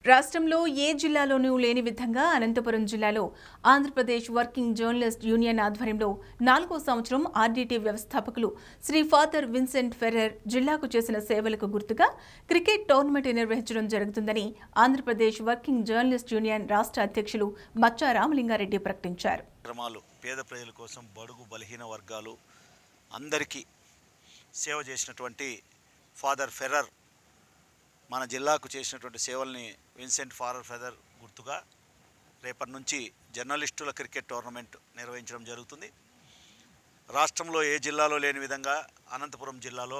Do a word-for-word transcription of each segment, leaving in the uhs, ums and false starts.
రాష్ట్రంలో ఏ జిల్లాలోనూ లేని విధంగా అనంతపురం జిల్లాలో ఆంధ్రప్రదేశ్ వర్కింగ్ జర్నలిస్ట్ యూనియన్ ఆధ్వర్యంలో నాలుగో సంవత్సరం ఆర్డీటీ వ్యవస్థాపకులు శ్రీ ఫాదర్ విన్సెంట్ ఫెర్రర్ జిల్లాకు చేసిన సేవలకు గుర్తుగా క్రికెట్ టోర్నమెంట్ నిర్వహించడం జరుగుతుందని ఆంధ్రప్రదేశ్ వర్కింగ్ జర్నలిస్ట్ యూనియన్ రాష్ట్ర అధ్యక్షులు మచ్చా రామలింగారెడ్డి ప్రకటించారు. పేద ప్రజల కోసం బడుగు బలహీన వర్గాలు అందరికీ సేవ చేసినటువంటి ఫాదర్ ఫెర్రర్ మన జిల్లాకు చేసినటువంటి సేవల్ని విన్సెంట్ ఫాదర్ ఫెర్రర్ గుర్తుగా రేపటి నుంచి జర్నలిస్టుల క్రికెట్ టోర్నమెంట్ నిర్వహించడం జరుగుతుంది. రాష్ట్రంలో ఏ జిల్లాలో లేని విధంగా అనంతపురం జిల్లాలో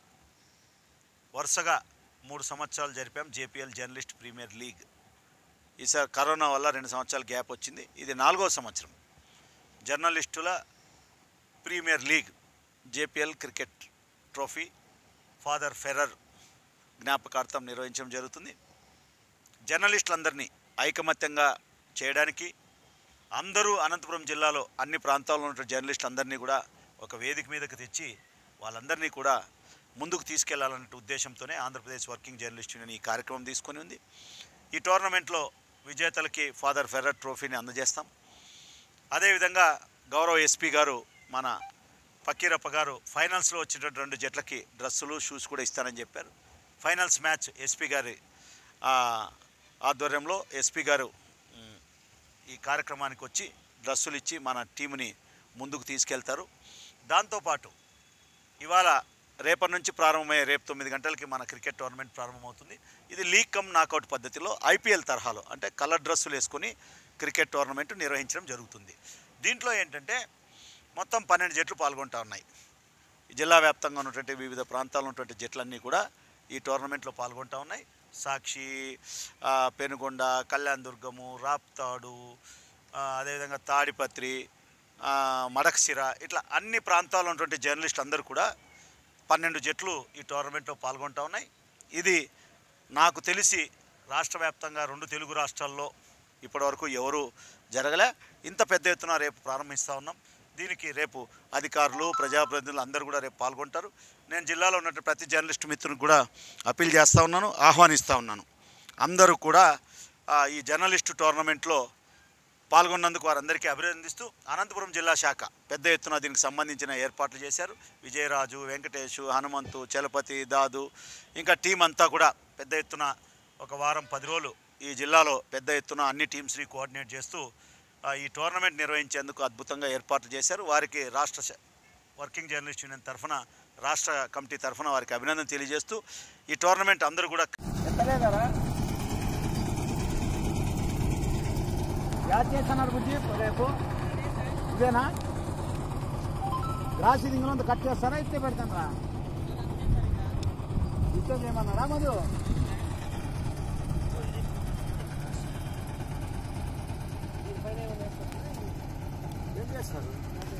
వరుసగా మూడు సంవత్సరాలు జరిపాం జేపీఎల్ జర్నలిస్ట్ ప్రీమియర్ లీగ్. ఈసారి కరోనా వల్ల రెండు సంవత్సరాల గ్యాప్ వచ్చింది. ఇది నాలుగో సంవత్సరం జర్నలిస్టుల premier league JPL cricket trophy father Ferrer జ్ఞాపకార్థం నిర్వహించడం జరుగుతుంది. జర్నలిస్టులందరినీ ఐకమత్యంగా చేయడానికి అందరూ అనంతపురం జిల్లాలో అన్ని ప్రాంతాల్లో ఉన్న జర్నలిస్టులందరినీ కూడా ఒక వేదిక మీదకి తెచ్చి వాళ్ళందరినీ కూడా ముందుకు తీసుకెళ్లాలనే ఉద్దేశంతోనే ఆంధ్రప్రదేశ్ వర్కింగ్ జర్నలిస్ట్ యూనియన్ ఈ కార్యక్రమం తీసుకొని ఉంది. ఈ టోర్నమెంట్లో విజేతలకి ఫాదర్ ఫెర్రర్ ట్రోఫీని అందజేస్తాం. అదేవిధంగా గౌరవ ఎస్పీ గారు మన ఫకీరప్ప గారు ఫైనల్స్లో వచ్చినటువంటి రెండు జట్లకి డ్రెస్సులు షూస్ కూడా ఇస్తారని చెప్పారు. ఫైనల్స్ మ్యాచ్ ఎస్పీ గారి ఆధ్వర్యంలో ఎస్పీ గారు ఈ కార్యక్రమానికి వచ్చి డ్రెస్సులు ఇచ్చి మన టీంని ముందుకు తీసుకెళ్తారు. దాంతోపాటు ఇవాళ రేపటి నుంచి ప్రారంభమయ్యే రేపు తొమ్మిది గంటలకి మన క్రికెట్ టోర్నమెంట్ ప్రారంభమవుతుంది. ఇది లీగ్ కమ్ నాకౌట్ పద్ధతిలో ఐపీఎల్ తరహాలో అంటే కలర్ డ్రెస్సులు వేసుకొని క్రికెట్ టోర్నమెంట్ నిర్వహించడం జరుగుతుంది. దీంట్లో ఏంటంటే మొత్తం పన్నెండు జట్లు పాల్గొంటూ ఉన్నాయి. జిల్లా వ్యాప్తంగా ఉన్నటువంటి వివిధ ప్రాంతాల్లో ఉన్నటువంటి జట్లన్నీ కూడా ఈ టోర్నమెంట్లో పాల్గొంటూ ఉన్నాయి. సాక్షి, పెనుగొండ, కళ్యాణ్ దుర్గము, రాప్తాడు, అదేవిధంగా తాడిపత్రి, మడకసిర ఇట్లా అన్ని ప్రాంతాల్లో ఉన్నటువంటి జర్నలిస్టులు అందరూ కూడా పన్నెండు జట్లు ఈ టోర్నమెంట్లో పాల్గొంటూ ఉన్నాయి. ఇది నాకు తెలిసి రాష్ట్ర వ్యాప్తంగా రెండు తెలుగు రాష్ట్రాల్లో ఇప్పటివరకు ఎవరు జరగలే. ఇంత పెద్ద ఎత్తున రేపు ప్రారంభిస్తూ ఉన్నాం. దీనికి రేపు అధికారులు ప్రజాప్రతినిధులు అందరూ కూడా రేపు పాల్గొంటారు. నేను జిల్లాలో ఉన్నటువంటి ప్రతి జర్నలిస్ట్ మిత్రునికి కూడా అప్పీల్ చేస్తూ ఉన్నాను, ఆహ్వానిస్తూ ఉన్నాను. అందరూ కూడా ఈ జర్నలిస్టు టోర్నమెంట్లో పాల్గొన్నందుకు వారందరికీ అభినందిస్తూ అనంతపురం జిల్లా శాఖ పెద్ద ఎత్తున దీనికి సంబంధించిన ఏర్పాట్లు చేశారు. విజయరాజు, వెంకటేషు, హనుమంతు, చలపతి, దాదు ఇంకా టీం అంతా కూడా పెద్ద ఎత్తున ఒక వారం పది రోజులు ఈ జిల్లాలో పెద్ద ఎత్తున అన్ని టీమ్స్ని కోఆర్డినేట్ చేస్తూ ఈ టోర్నమెంట్ నిర్వహించేందుకు అద్భుతంగా ఏర్పాట్లు చేశారు. వారికి రాష్ట్ర వర్కింగ్ జర్నలిస్ట్ యూనియన్ తరఫున రాష్ట్ర కమిటీ తరఫున వారికి అభినందన తెలియజేస్తూ ఈ టోర్నమెంట్ అందరూ కూడా రేపు ఇదేనా రాసి ఇందులో కట్ చేస్తారా ఇస్తే పెడతాను ఇస్తే చేయమన్నారా మధు ఏం చేస్తారు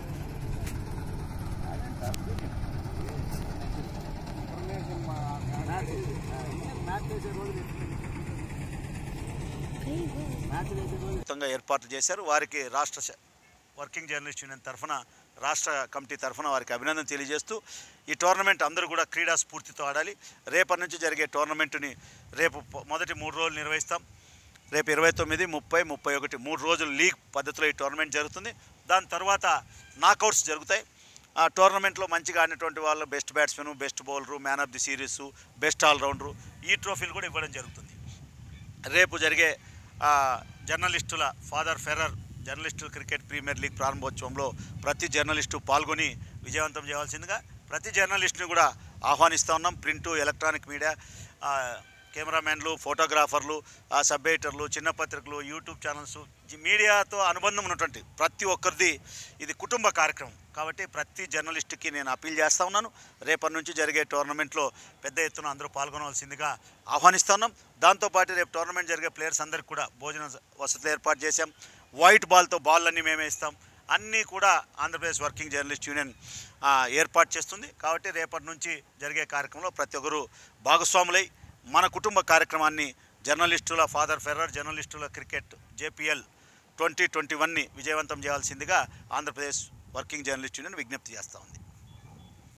ఏర్పాట్లు చేశారు. వారికి రాష్ట్ర వర్కింగ్ జర్నలిస్ట్ యూనియన్ తరఫున రాష్ట్ర కమిటీ తరఫున వారికి అభినందన తెలియజేస్తూ ఈ టోర్నమెంట్ అందరూ కూడా క్రీడా స్ఫూర్తితో ఆడాలి. రేపటి నుంచి జరిగే టోర్నమెంటుని రేపు మొదటి మూడు రోజులు నిర్వహిస్తాం. రేపు ఇరవై తొమ్మిది ముప్పై ముప్పై ఒకటి మూడు రోజులు లీగ్ పద్ధతిలో ఈ టోర్నమెంట్ జరుగుతుంది. దాని తర్వాత నాకౌట్స్ జరుగుతాయి. ఆ టోర్నమెంట్లో మంచిగా ఆడినటువంటి వాళ్ళు best batsmen, best bowler, man of the series, best all rounder ఈ ట్రోఫీలు కూడా ఇవ్వడం జరుగుతుంది. రేపు జరిగే జర్నలిస్టుల ఫాదర్ ఫెర్రర్ జర్నలిస్టుల క్రికెట్ ప్రీమియర్ లీగ్ ప్రారంభోత్సవంలో ప్రతి జర్నలిస్టు పాల్గొని విజయవంతం చేయవలసిందిగా ప్రతి జర్నలిస్టుని కూడా ఆహ్వానిస్తూ ఉన్నాం. ప్రింటు, ఎలక్ట్రానిక్ మీడియా, కెమెరామెన్లు, ఫోటోగ్రాఫర్లు, సబ్ ఎడిటర్లు, చిన్న పత్రికలు, యూట్యూబ్ ఛానల్స్, మీడియాతో అనుబంధం ఉన్నటువంటి ప్రతి ఒక్కరిది ఇది కుటుంబ కార్యక్రమం కాబట్టి ప్రతి జర్నలిస్టుకి నేను అప్పీల్ చేస్తూ ఉన్నాను. రేపటి నుంచి జరిగే టోర్నమెంట్లో పెద్ద ఎత్తున అందరూ పాల్గొనవలసిందిగా ఆహ్వానిస్తూ ఉన్నాం. దాంతోపాటు రేపు టోర్నమెంట్ జరిగే ప్లేయర్స్ అందరికీ కూడా భోజన వసతులు ఏర్పాటు చేశాం. వైట్ బాల్తో బాల్లన్నీ మేమే ఇస్తాం. అన్నీ కూడా ఆంధ్రప్రదేశ్ వర్కింగ్ జర్నలిస్ట్ యూనియన్ ఏర్పాటు చేస్తుంది. కాబట్టి రేపటి నుంచి జరిగే కార్యక్రమంలో ప్రతి ఒక్కరూ భాగస్వాములై మన కుటుంబ కార్యక్రమాన్ని జర్నలిస్టుల ఫాదర్ ఫెర్రర్ జర్నలిస్టుల క్రికెట్ జేపీఎల్ ట్వంటీ ట్వంటీ వన్ని విజయవంతం చేయాల్సిందిగా ఆంధ్రప్రదేశ్ వర్కింగ్ జర్నలిస్ట్ యూనియన్ విజ్ఞప్తి చేస్తూ ఉంది.